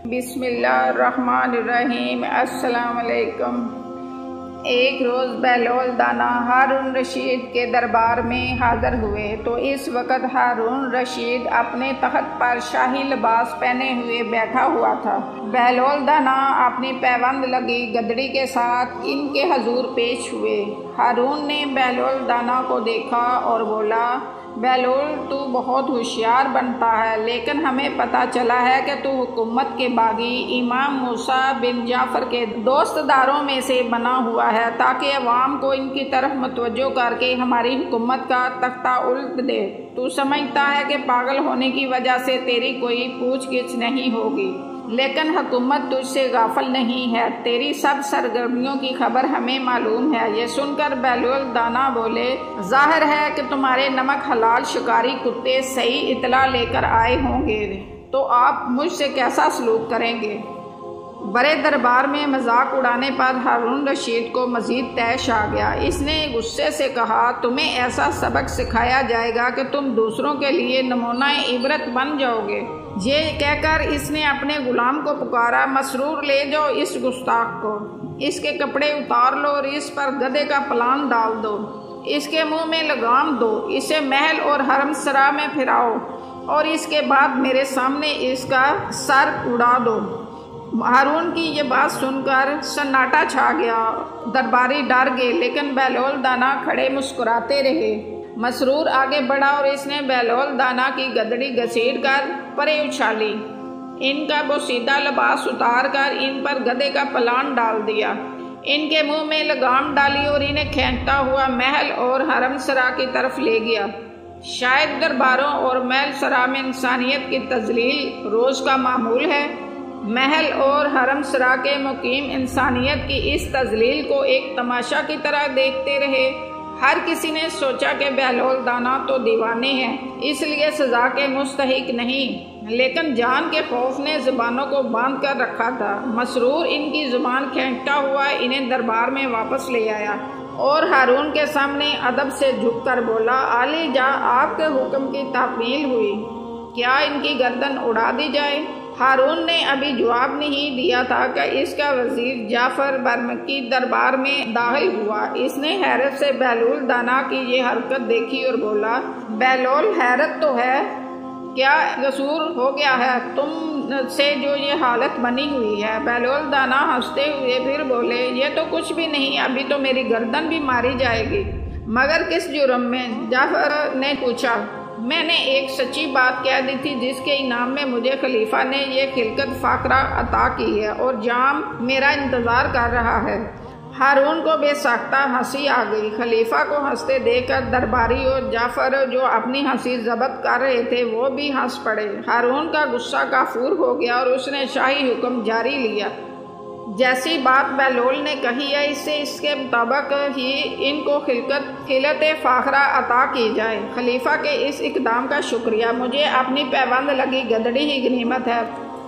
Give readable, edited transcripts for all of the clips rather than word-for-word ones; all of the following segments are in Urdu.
بسم اللہ الرحمن الرحیم۔ السلام علیکم۔ ایک روز بہلول دانا ہارون رشید کے دربار میں حاضر ہوئے تو اس وقت ہارون رشید اپنے تخت پر شاہی لباس پہنے ہوئے بیٹھا ہوا تھا۔ بہلول دانا اپنی پیوند لگی گدڑی کے ساتھ ان کے حضور پیش ہوئے۔ ہارون نے بہلول دانا کو دیکھا اور بولا، بہلول تو بہت ہوشیار بنتا ہے، لیکن ہمیں پتہ چلا ہے کہ تو حکومت کے باغی امام موسیٰ بن جعفر کے دوست داروں میں سے بنا ہوا ہے تاکہ عوام کو ان کی طرف متوجہ کر کے ہماری حکومت کا تختہ الٹ دے۔ تو سمجھتا ہے کہ پاگل ہونے کی وجہ سے تیری کوئی پوچھ گچھ نہیں ہوگی، لیکن حکومت تجھ سے غافل نہیں ہے، تیری سب سرگرمیوں کی خبر ہمیں معلوم ہے۔ یہ سن کر بہلول دانا بولے، ظاہر ہے کہ تمہارے نمک حلال شکاری کتے صحیح اطلاع لے کر آئے ہوں گے، تو آپ مجھ سے کیسا سلوک کریں گے؟ بڑے دربار میں مذاق اڑانے پر ہارون رشید کو مزید طیش آ گیا۔ اس نے غصے سے کہا، تمہیں ایسا سبق سکھایا جائے گا کہ تم دوسروں کے لیے نمونہ عبرت بن جاؤ گے۔ یہ کہہ کر اس نے اپنے غلام کو پکارا، مسرور لے جاؤ اس گستاخ کو، اس کے کپڑے اتار لو اور اس پر گدھے کا پلان ڈال دو، اس کے منہ میں لگام دو، اسے محل اور حرم سرا میں پھراؤ اور اس کے بعد میرے سامنے اس کا سر اڑا دو۔ ہارون کی یہ بات سن کر سناٹا چھا گیا، درباری ڈر گئے، لیکن بہلول دانا کھڑے مسکراتے رہے۔ مسرور آگے بڑھا اور اس نے بہلول دانا کی گدڑی گھسیٹ کر پرے اچھالی، ان کا بوسیدہ لباس اتار کر ان پر گدھے کا پلان ڈال دیا، ان کے منہ میں لگام ڈالی اور انہیں کھینچتا ہوا محل اور حرم سرا کی طرف لے گیا۔ شاید درباروں اور محل سرا میں انسانیت کی تذلیل روز کا معمول ہے۔ محل اور حرم سرا کے مقیم انسانیت کی اس تذلیل کو ایک تماشا کی طرح دیکھتے رہے۔ ہر کسی نے سوچا کہ بہلول دانا تو دیوانے ہیں، اس لیے سزا کے مستحق نہیں، لیکن جان کے خوف نے زبانوں کو باندھ کر رکھا تھا۔ مسرور ان کی زبان کھینچتا ہوا انہیں دربار میں واپس لے آیا اور ہارون کے سامنے ادب سے جھک کر بولا، عالی جاں آپ کے حکم کی تعمیل ہوئی، کیا ان کی گردن اڑا دی جائے؟ ہارون نے ابھی جواب نہیں دیا تھا کہ اس کا وزیر جعفر برمکی دربار میں داخل ہوا۔ اس نے حیرت سے بہلول دانا کی یہ حرکت دیکھی اور بولا، بہلول حیرت تو ہے، کیا قصور ہو گیا ہے تم سے جو یہ حالت بنی ہوئی ہے؟ بہلول دانا ہنستے ہوئے پھر بولے، یہ تو کچھ بھی نہیں، ابھی تو میری گردن بھی ماری جائے گی۔ مگر کس جرم میں؟ جعفر نے پوچھا۔ میں نے ایک سچی بات کہہ دی تھی جس کے انعام میں مجھے خلیفہ نے یہ خلقت فاقرہ عطا کی ہے اور جام میرا انتظار کر رہا ہے۔ ہارون کو بے ساختہ ہنسی آ گئی۔ خلیفہ کو ہنستے دیکھ کر درباری اور جعفر جو اپنی ہنسی ضبط کر رہے تھے وہ بھی ہنس پڑے۔ ہارون کا غصہ کافور ہو گیا اور اس نے شاہی حکم جاری لیا، جیسی بات بہلول نے کہی ہے اس کے مطابق ہی ان کو خلقت فاخرہ عطا کی جائے۔ خلیفہ کے اس اقدام کا شکریہ، مجھے اپنی پیوند لگی گدڑی ہی غنیمت ہے۔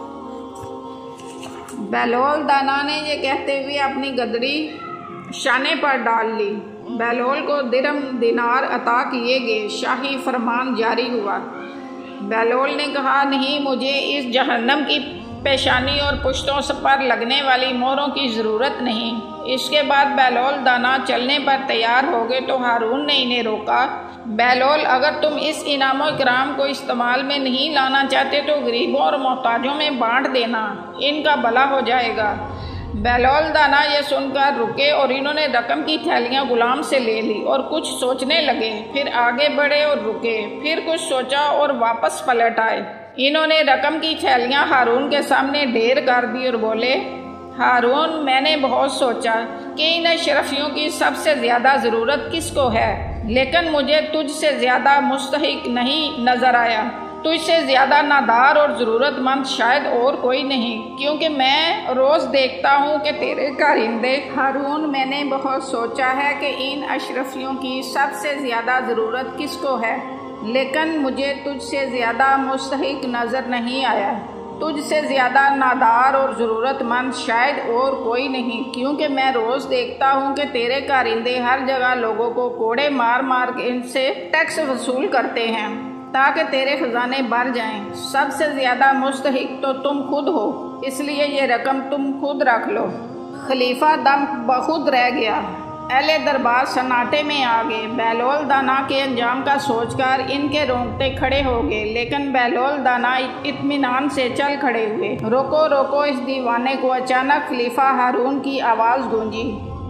بہلول دانا نے یہ کہتے ہوئے اپنی گدڑی شانے پر ڈال لی۔ بہلول کو درم دینار عطا کیے گئے، شاہی فرمان جاری ہوا۔ بہلول نے کہا، نہیں، مجھے اس جہنم کی پیشانی اور پشتوں پر لگنے والی مہروں کی ضرورت نہیں۔ اس کے بعد بہلول دانا چلنے پر تیار ہو گئے تو ہارون نے انہیں روکا، بہلول اگر تم اس انعام و اکرام کو استعمال میں نہیں لانا چاہتے تو غریبوں اور محتاجوں میں بانٹ دینا، ان کا بھلا ہو جائے گا۔ بہلول دانا یہ سن کر رکے اور انہوں نے رقم کی تھیلیاں غلام سے لے لی اور کچھ سوچنے لگے، پھر آگے بڑھے اور رکے، پھر کچھ سوچا اور واپس پلٹ آئے۔ انہوں نے رقم کی تھیلیاں ہارون کے سامنے ڈھیر کر دی اور بولے، ہارون، میں نے بہت سوچا کہ ان اشرفیوں کی سب سے زیادہ ضرورت کس کو ہے، لیکن مجھے تجھ سے زیادہ مستحق نہیں نظر آیا، تجھ سے زیادہ نادار اور ضرورت مند شاید اور کوئی نہیں، کیونکہ میں روز دیکھتا ہوں کہ تیرے کارندے۔ ہارون، میں نے بہت سوچا ہے کہ ان اشرفیوں کی سب سے زیادہ ضرورت کس کو ہے، لیکن مجھے تجھ سے زیادہ مستحق نظر نہیں آیا، تجھ سے زیادہ نادار اور ضرورت مند شاید اور کوئی نہیں، کیونکہ میں روز دیکھتا ہوں کہ تیرے کارندے ہر جگہ لوگوں کو کوڑے مار مار کے ان سے ٹیکس وصول کرتے ہیں تاکہ تیرے خزانے بھر جائیں۔ سب سے زیادہ مستحق تو تم خود ہو۔ اس لیے یہ رقم تم خود رکھ لو۔ خلیفہ دم بخود رہ گیا۔ اہل دربار سناٹے میں آ گئے۔ بہلول دانا کے انجام کا سوچ کر ان کے رونگٹے کھڑے ہو گئے، لیکن بہلول دانا اطمینان سے چل کھڑے ہوئے۔ روکو روکو، اس دیوانے کو اچانک خلیفہ ہارون کی آواز گونجی۔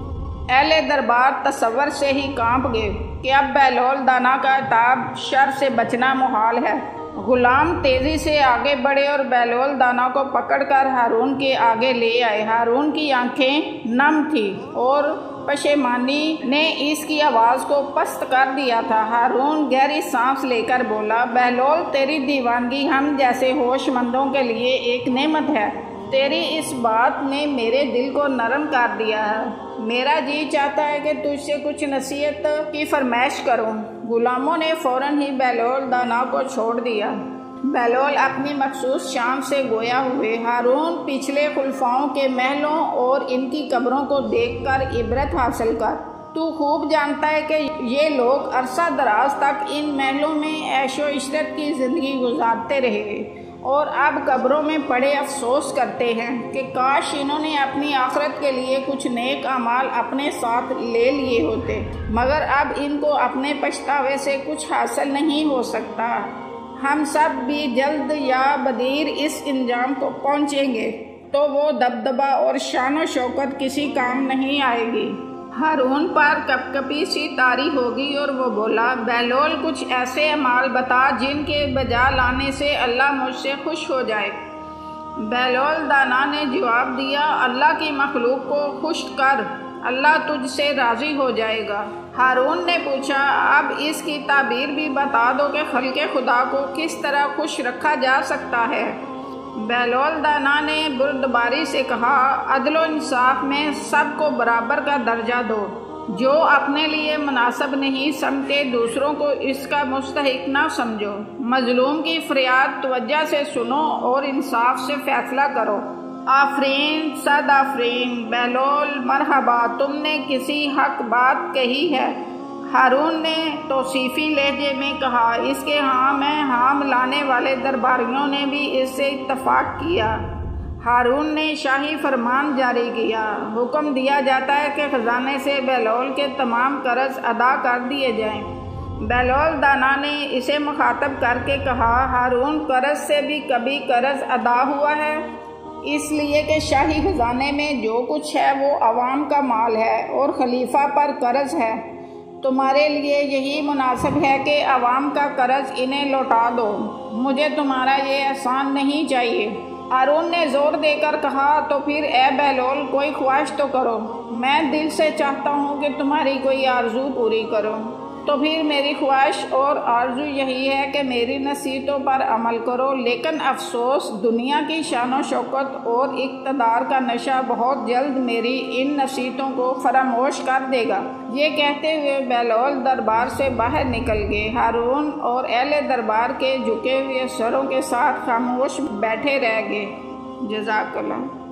اہل دربار تصور سے ہی کانپ گئے کہ اب بہلول دانا کا عتاب شر سے بچنا محال ہے۔ غلام تیزی سے آگے بڑھے اور بہلول دانا کو پکڑ کر ہارون کے آگے لے آئے۔ ہارون کی آنکھیں نم تھیں اور پشیمانی نے اس کی آواز کو پست کر دیا تھا۔ ہارون گہری سانس لے کر بولا، بہلول، تیری دیوانگی ہم جیسے ہوش مندوں کے لیے ایک نعمت ہے۔ تیری اس بات نے میرے دل کو نرم کر دیا ہے۔ میرا جی چاہتا ہے کہ تجھ سے کچھ نصیحت کی فرمائش کروں۔ غلاموں نے فوراً ہی بہلول دانا کو چھوڑ دیا۔ بہلول اپنی مخصوص شام سے گویا ہوئے۔ ہارون، پچھلے خلفاؤں کے محلوں اور ان کی قبروں کو دیکھ کر عبرت حاصل کر۔ تو خوب جانتا ہے کہ یہ لوگ عرصہ دراز تک ان محلوں میں عیش و عشرت کی زندگی گزارتے رہے اور اب قبروں میں پڑے افسوس کرتے ہیں کہ کاش انہوں نے اپنی آخرت کے لیے کچھ نیک اعمال اپنے ساتھ لے لیے ہوتے، مگر اب ان کو اپنے پچھتاوے سے کچھ حاصل نہیں ہو سکتا۔ ہم سب بھی جلد یا بدیر اس انجام کو پہنچیں گے تو وہ دبدبہ اور شان و شوکت کسی کام نہیں آئے گی۔ ہارون پر کپکپی سی طاری ہوگی اور وہ بولا، بہلول، کچھ ایسے اعمال بتا جن کے بجا لانے سے اللہ مجھ سے خوش ہو جائے۔ بہلول دانا نے جواب دیا، اللہ کی مخلوق کو خوش کر، اللہ تجھ سے راضی ہو جائے گا۔ ہارون نے پوچھا، اب اس کی تعبیر بھی بتا دو کہ خلق خدا کو کس طرح خوش رکھا جا سکتا ہے۔ بہلول دانا نے بردباری سے کہا، عدل و انصاف میں سب کو برابر کا درجہ دو۔ جو اپنے لیے مناسب نہیں سمجھتے دوسروں کو اس کا مستحق نہ سمجھو۔ مظلوم کی فریاد توجہ سے سنو اور انصاف سے فیصلہ کرو۔ آفرین، صد آفرین، بہلول مرحبا، تم نے کسی حق بات کہی ہے۔ ہارون نے توصیفی لہجے میں کہا، اس کے ہاں میں ہاں ملانے والے درباریوں نے بھی اس سے اتفاق کیا۔ ہارون نے شاہی فرمان جاری کیا، حکم دیا جاتا ہے کہ خزانے سے بہلول کے تمام قرض ادا کر دیے جائیں۔ بہلول دانا نے اسے مخاطب کر کے کہا، ہارون، قرض سے بھی کبھی قرض ادا ہوا ہے؟ اس لیے کہ شاہی خزانے میں جو کچھ ہے وہ عوام کا مال ہے اور خلیفہ پر قرض ہے۔ تمہارے لیے یہی مناسب ہے کہ عوام کا قرض انہیں لوٹا دو۔ مجھے تمہارا یہ احسان نہیں چاہیے۔ ہارون نے زور دے کر کہا، تو پھر اے بہلول، کوئی خواہش تو کرو۔ میں دل سے چاہتا ہوں کہ تمہاری کوئی آرزو پوری کرو۔ تو پھر میری خواہش اور آرزو یہی ہے کہ میری نصیحتوں پر عمل کرو، لیکن افسوس، دنیا کی شان و شوکت اور اقتدار کا نشہ بہت جلد میری ان نصیحتوں کو فراموش کر دے گا۔ یہ کہتے ہوئے بہلول دربار سے باہر نکل گئے۔ ہارون اور اہل دربار کے جھکے ہوئے سروں کے ساتھ خاموش بیٹھے رہ گئے۔ جزاک اللہ۔